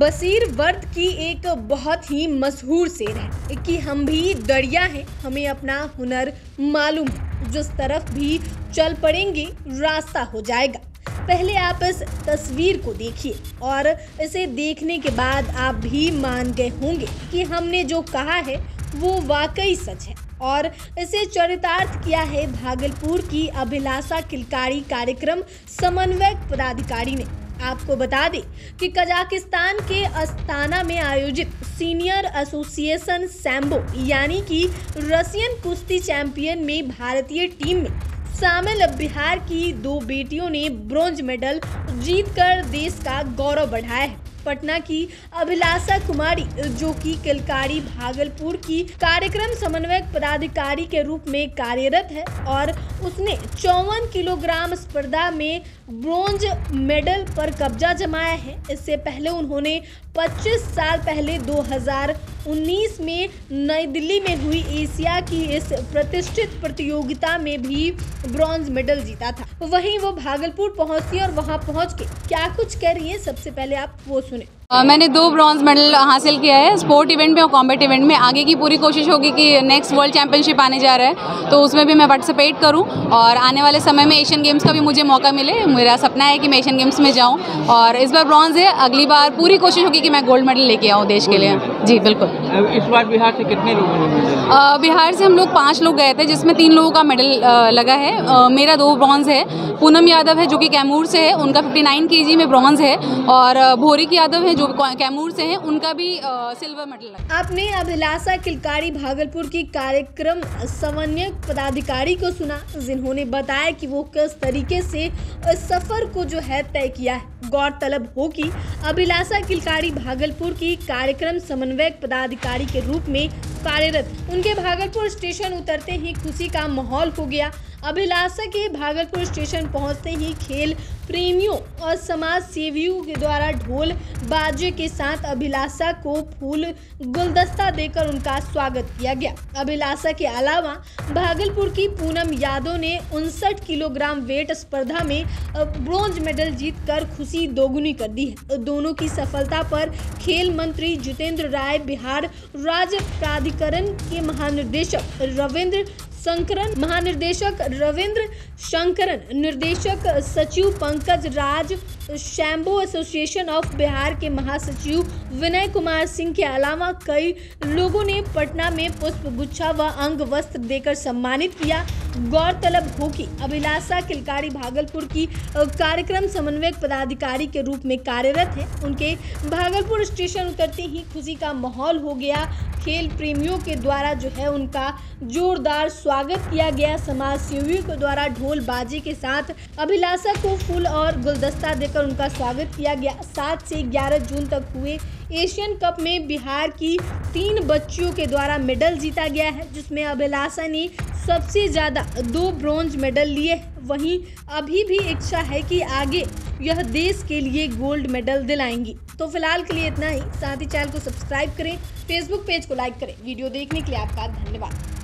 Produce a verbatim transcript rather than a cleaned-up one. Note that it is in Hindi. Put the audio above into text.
बशीर वर्द की एक बहुत ही मशहूर शेर है कि हम भी दरिया हैं, हमें अपना हुनर मालूम है, जिस तरफ भी चल पड़ेंगे रास्ता हो जाएगा। पहले आप इस तस्वीर को देखिए और इसे देखने के बाद आप भी मान गए होंगे कि हमने जो कहा है वो वाकई सच है। और इसे चरितार्थ किया है भागलपुर की अभिलाषा किलकारी कार्यक्रम समन्वयक पदाधिकारी ने। आपको बता दें कि कजाकिस्तान के अस्ताना में आयोजित सीनियर एसोसिएशन सैम्बो यानी कि रशियन कुश्ती चैंपियन में भारतीय टीम में शामिल बिहार की दो बेटियों ने ब्रॉन्ज मेडल जीतकर देश का गौरव बढ़ाया है। पटना की अभिलाषा कुमारी, जो कि किलकारी भागलपुर की कार्यक्रम समन्वयक पदाधिकारी के रूप में कार्यरत है और उसने चौवन किलोग्राम स्पर्धा में ब्रॉन्ज मेडल पर कब्जा जमाया है। इससे पहले उन्होंने पच्चीस साल पहले दो हज़ार उन्नीस में नई दिल्ली में हुई एशिया की इस प्रतिष्ठित प्रतियोगिता में भी ब्रॉन्ज मेडल जीता था। वहीं वो भागलपुर पहुंची और वहां पहुंच के क्या कुछ कह रही है, सबसे पहले आप वो सुने। Uh, मैंने दो ब्रॉन्ज मेडल हासिल किया है स्पोर्ट इवेंट में और कॉम्बैट इवेंट में। आगे की पूरी कोशिश होगी कि नेक्स्ट वर्ल्ड चैंपियनशिप आने जा रहा है तो उसमें भी मैं पार्टिसिपेट करूं और आने वाले समय में एशियन गेम्स का भी मुझे मौका मिले। मेरा सपना है कि मैं एशियन गेम्स में जाऊं और इस बार ब्रॉन्ज है, अगली बार पूरी कोशिश होगी कि मैं गोल्ड मेडल लेके आऊँ देश के लिए। जी बिल्कुल। इस बार बिहार से कितने लोग uh, बिहार से हम लोग पाँच लोग गए थे जिसमें तीन लोगों का मेडल uh, लगा है। uh, मेरा दो ब्रॉन्ज है, पूनम यादव है जो कि कैमूर से है, उनका फिफ्टी नाइन के जी में ब्रॉन्ज है और uh, भोरिक यादव है जो कैमूर से हैं, उनका भी आ, सिल्वर मेडल लगा। आपने अभिलाषा किलकारी भागलपुर की कार्यक्रम समन्वयक पदाधिकारी को सुना, जिन्होंने बताया कि वो किस तरीके से इस सफर को जो है तय किया है। गौरतलब हो कि अभिलाषा किलकारी भागलपुर की कार्यक्रम समन्वयक पदाधिकारी के रूप में कार्यरत उनके भागलपुर स्टेशन उतरते ही खुशी का माहौल हो गया। अभिलाषा के भागलपुर स्टेशन पहुंचते ही खेल प्रेमियों और समाज सेवियों के द्वारा ढोल बाजे के साथ अभिलाषा को फूल गुलदस्ता देकर उनका स्वागत किया गया। अभिलाषा के अलावा भागलपुर की पूनम यादव ने उनसठ किलोग्राम वेट स्पर्धा में ब्रॉन्ज मेडल जीतकर खुशी दोगुनी कर दी है। दोनों की सफलता पर खेल मंत्री जितेंद्र राय, बिहार राज्य प्राधिकरण के महानिदेशक रविंद्र शंकरन महानिर्देशक रविंद्र शंकरन, निर्देशक सचिव पंकज राज, शैम्बो एसोसिएशन ऑफ बिहार के महासचिव विनय कुमार सिंह के अलावा कई लोगों ने पटना में पुष्प गुच्छा व अंग वस्त्र देकर सम्मानित किया। गौरतलब हो कि अभिलाषा किलकारी भागलपुर की कार्यक्रम समन्वयक पदाधिकारी के रूप में कार्यरत है। उनके भागलपुर स्टेशन उतरते ही खुशी का माहौल हो गया। खेल प्रेमियों के द्वारा जो है उनका जोरदार स्वागत किया गया। समाज सेवियों के द्वारा ढोल बाजे के साथ अभिलाषा को फूल और गुलदस्ता देकर उनका स्वागत किया गया। सात से ग्यारह जून तक हुए एशियन कप में बिहार की तीन बच्चियों के द्वारा मेडल जीता गया है, जिसमें अभिलाषा ने सबसे ज्यादा दो ब्रॉन्ज मेडल लिए। वहीं अभी भी इच्छा है कि आगे यह देश के लिए गोल्ड मेडल दिलाएंगी। तो फिलहाल के लिए इतना ही। साथ ही चैनल को सब्सक्राइब करें, फेसबुक पेज को लाइक करें। वीडियो देखने के लिए आपका धन्यवाद।